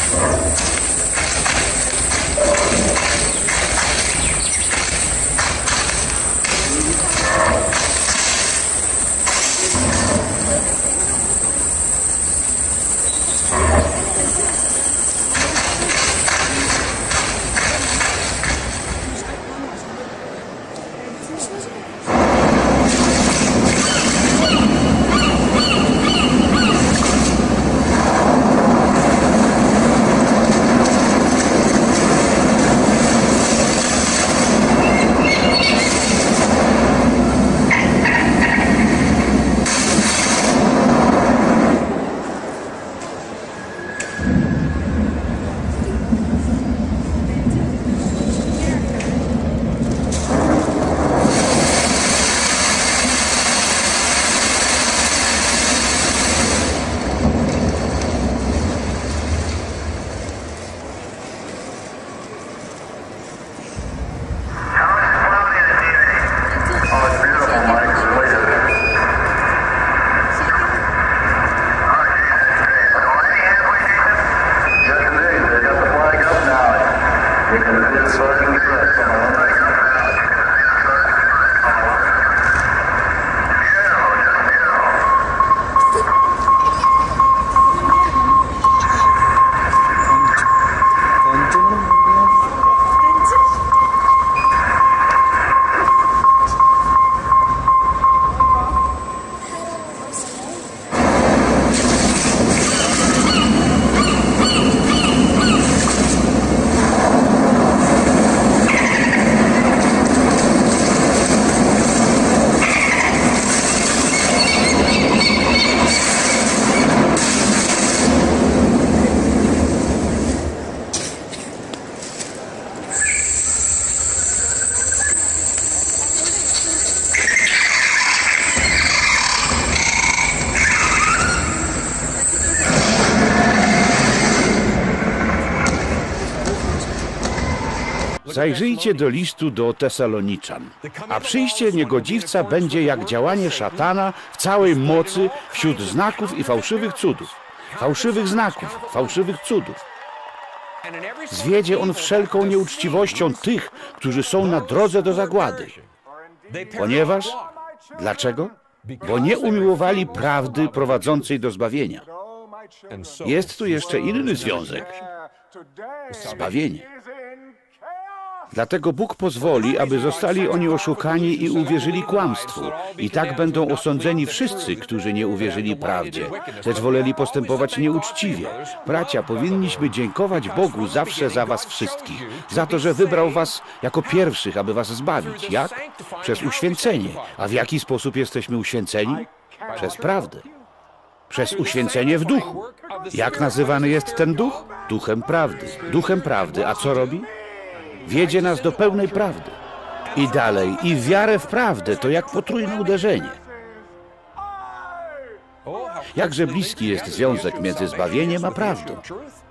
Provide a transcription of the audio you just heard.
Zajrzyjcie do listu do Tesaloniczan. A przyjście niegodziwca będzie jak działanie szatana w całej mocy wśród znaków i fałszywych cudów. Fałszywych znaków, fałszywych cudów. Zwiedzie on wszelką nieuczciwością tych, którzy są na drodze do zagłady. Ponieważ... Dlaczego? Bo nie umiłowali prawdy prowadzącej do zbawienia. Jest tu jeszcze inny związek. Zbawienie. Dlatego Bóg pozwoli, aby zostali oni oszukani i uwierzyli kłamstwu. I tak będą osądzeni wszyscy, którzy nie uwierzyli prawdzie, lecz woleli postępować nieuczciwie. Bracia, powinniśmy dziękować Bogu zawsze za was wszystkich, za to, że wybrał was jako pierwszych, aby was zbawić. Jak? Przez uświęcenie. A w jaki sposób jesteśmy uświęceni? Przez prawdę. Przez uświęcenie w duchu. Jak nazywany jest ten duch? Duchem prawdy. Duchem prawdy. A co robi? Wiedzie nas do pełnej prawdy. I dalej, i wiarę w prawdę, to jak potrójne uderzenie. Jakże bliski jest związek między zbawieniem a prawdą.